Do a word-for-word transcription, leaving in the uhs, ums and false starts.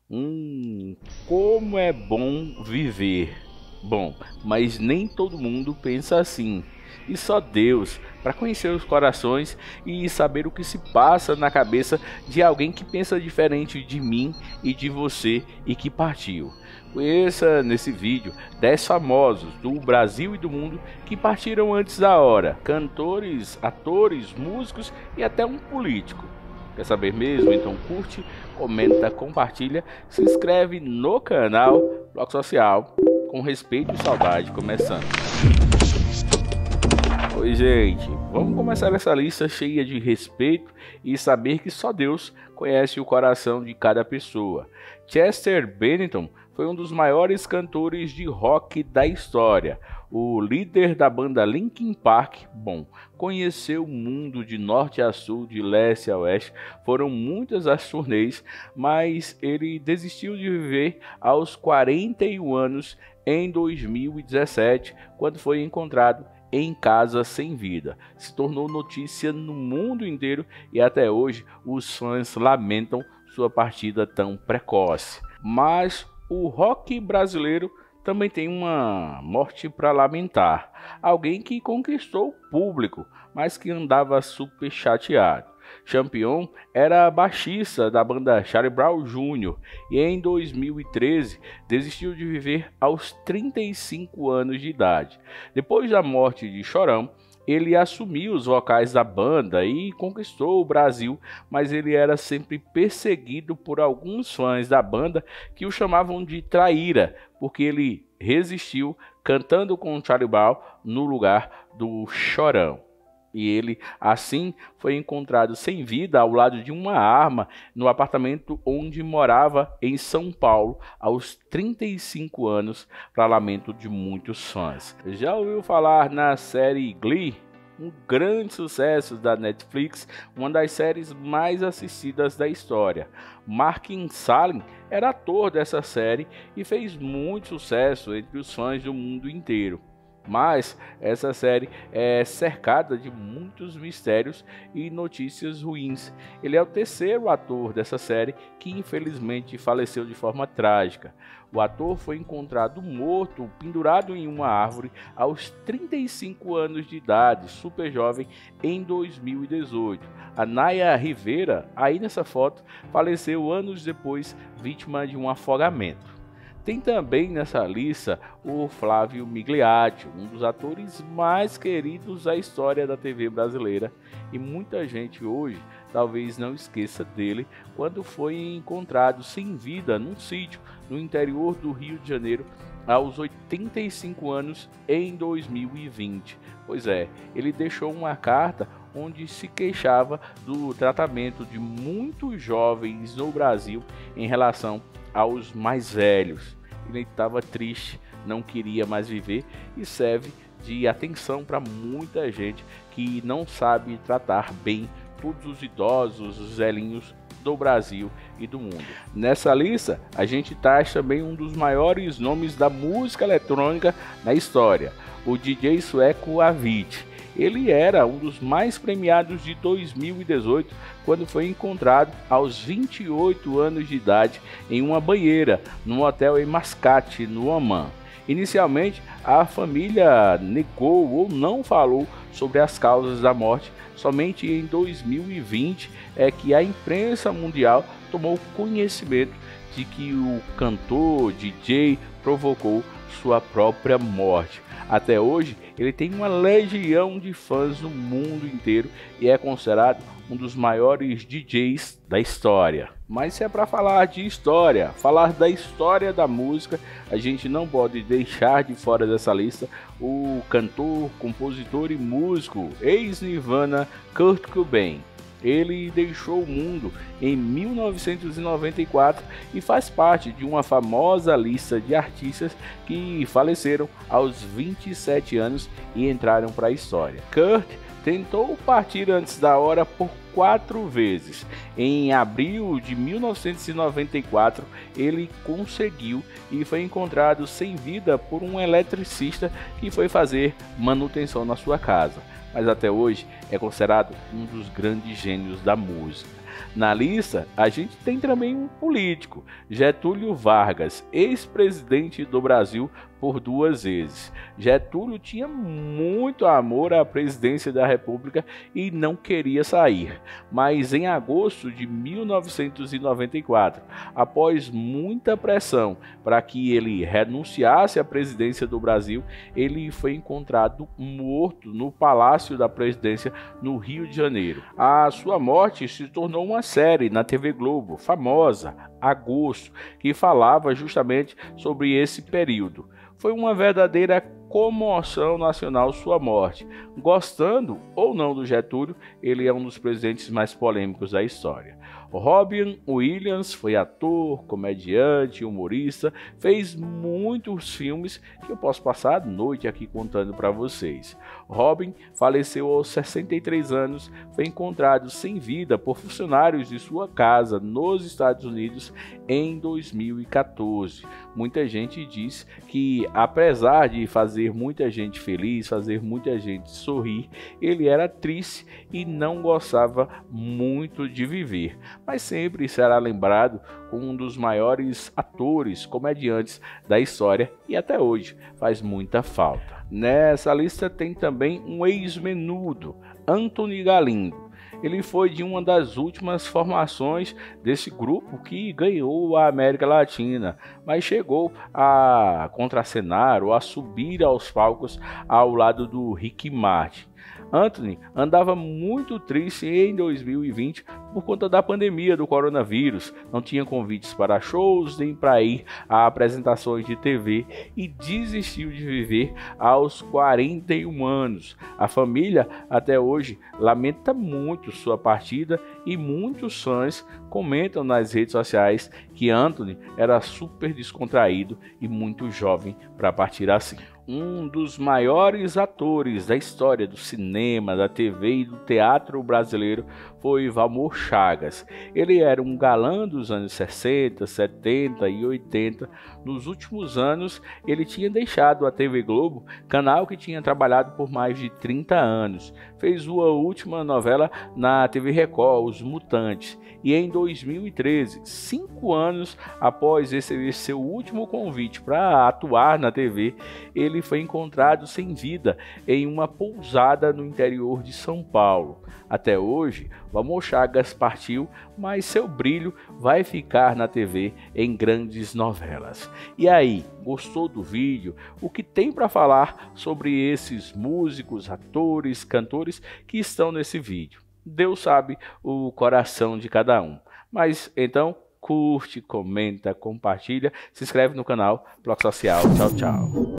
Hum, como é bom viver. Bom, mas nem todo mundo pensa assim. E só Deus para conhecer os corações e saber o que se passa na cabeça de alguém que pensa diferente de mim e de você e que partiu. Conheça nesse vídeo dez famosos do Brasil e do mundo que partiram antes da hora. Cantores, atores, músicos e até um político. Quer saber mesmo? Então curte, comenta, compartilha, se inscreve no canal Bloco Social, com respeito e saudade, começando. Oi gente, vamos começar essa lista cheia de respeito e saber que só Deus conhece o coração de cada pessoa. Chester Bennington foi um dos maiores cantores de rock da história. O líder da banda Linkin Park, bom, conheceu o mundo de norte a sul, de leste a oeste. Foram muitas as turnês, mas ele desistiu de viver aos quarenta e um anos em dois mil e dezessete, quando foi encontrado em casa sem vida. Se tornou notícia no mundo inteiro e até hoje os fãs lamentam sua partida tão precoce. Mas o rock brasileiro também tem uma morte para lamentar. Alguém que conquistou o público, mas que andava super chateado. Champion era baixista da banda Charlie Brown Júnior e em dois mil e treze desistiu de viver aos trinta e cinco anos de idade. Depois da morte de Chorão, ele assumiu os vocais da banda e conquistou o Brasil, mas ele era sempre perseguido por alguns fãs da banda que o chamavam de traíra, porque ele resistiu cantando com Charlie Brown no lugar do Chorão. E ele, assim, foi encontrado sem vida ao lado de uma arma no apartamento onde morava em São Paulo aos trinta e cinco anos, para lamento de muitos fãs. Já ouviu falar na série Glee? Um grande sucesso da Netflix, uma das séries mais assistidas da história. Martin Salling era ator dessa série e fez muito sucesso entre os fãs do mundo inteiro. Mas essa série é cercada de muitos mistérios e notícias ruins. Ele é o terceiro ator dessa série que infelizmente faleceu de forma trágica. O ator foi encontrado morto, pendurado em uma árvore aos trinta e cinco anos de idade, super jovem, em dois mil e dezoito. A Naya Rivera, aí nessa foto, faleceu anos depois, vítima de um afogamento. Tem também nessa lista o Flávio Migliaccio, um dos atores mais queridos da história da T V brasileira, e muita gente hoje talvez não esqueça dele quando foi encontrado sem vida num sítio no interior do Rio de Janeiro aos oitenta e cinco anos em dois mil e vinte. Pois é, ele deixou uma carta onde se queixava do tratamento de muitos jovens no Brasil em relação aos mais velhos. Ele estava triste, não queria mais viver e serve de atenção para muita gente que não sabe tratar bem todos os idosos, os velhinhos do Brasil e do mundo. Nessa lista, a gente traz também um dos maiores nomes da música eletrônica na história, o D J sueco Avicii. Ele era um dos mais premiados de dois mil e dezoito, quando foi encontrado aos vinte e oito anos de idade em uma banheira, num hotel em Mascate, no Omã. Inicialmente, a família negou ou não falou sobre as causas da morte. Somente em dois mil e vinte é que a imprensa mundial tomou conhecimento de que o cantor D J provocou sua própria morte. Até hoje, ele tem uma legião de fãs no mundo inteiro e é considerado um dos maiores D Js da história. Mas se é para falar de história, falar da história da música, a gente não pode deixar de fora dessa lista o cantor, compositor e músico ex-Nirvana Kurt Cobain. Ele deixou o mundo em mil novecentos e noventa e quatro e faz parte de uma famosa lista de artistas que faleceram aos vinte e sete anos e entraram para a história. Kurt tentou partir antes da hora por quatro vezes. Em abril de mil novecentos e noventa e quatro, ele conseguiu e foi encontrado sem vida por um eletricista que foi fazer manutenção na sua casa. Mas até hoje é considerado um dos grandes gênios da música. Na lista, a gente tem também um político, Getúlio Vargas, ex-presidente do Brasil por duas vezes. Getúlio tinha muito amor à presidência da República e não queria sair, mas em agosto de mil novecentos e noventa e quatro, após muita pressão para que ele renunciasse à presidência do Brasil, ele foi encontrado morto no Palácio da Presidência no Rio de Janeiro. A sua morte se tornou uma série na T V Globo, famosa, Agosto, que falava justamente sobre esse período. Foi uma verdadeira comoção nacional sua morte. Gostando ou não do Getúlio, ele é um dos presidentes mais polêmicos da história. Robin Williams foi ator, comediante, humorista, fez muitos filmes que eu posso passar a noite aqui contando para vocês. Robin faleceu aos sessenta e três anos, foi encontrado sem vida por funcionários de sua casa nos Estados Unidos em dois mil e quatorze. Muita gente diz que, apesar de fazer muita gente feliz, fazer muita gente sorrir, ele era triste e não gostava muito de viver, mas sempre será lembrado como um dos maiores atores, comediantes da história e até hoje faz muita falta. Nessa lista tem também um ex-menudo, Antony Galindo. Ele foi de uma das últimas formações desse grupo que ganhou a América Latina, mas chegou a contracenar ou a subir aos palcos ao lado do Ricky Martin. Antony andava muito triste em dois mil e vinte por conta da pandemia do coronavírus, não tinha convites para shows nem para ir a apresentações de T V e desistiu de viver aos quarenta e um anos. A família até hoje lamenta muito sua partida e muitos fãs comentam nas redes sociais que Antony era super descontraído e muito jovem para partir assim. Um dos maiores atores da história do cinema, da T V e do teatro brasileiro foi Valmor Chagas. Ele era um galã dos anos sessenta, setenta e oitenta. Nos últimos anos, ele tinha deixado a T V Globo, canal que tinha trabalhado por mais de trinta anos. Fez sua última novela na T V Record, Os Mutantes. E em dois mil e treze, cinco anos após receber seu último convite para atuar na T V, ele foi encontrado sem vida em uma pousada no interior de São Paulo. Até hoje, Valmor Chagas partiu, mas seu brilho vai ficar na T V em grandes novelas. E aí, gostou do vídeo? O que tem para falar sobre esses músicos, atores, cantores que estão nesse vídeo? Deus sabe o coração de cada um. Mas então, curte, comenta, compartilha, se inscreve no canal Bloco Social. Tchau, tchau.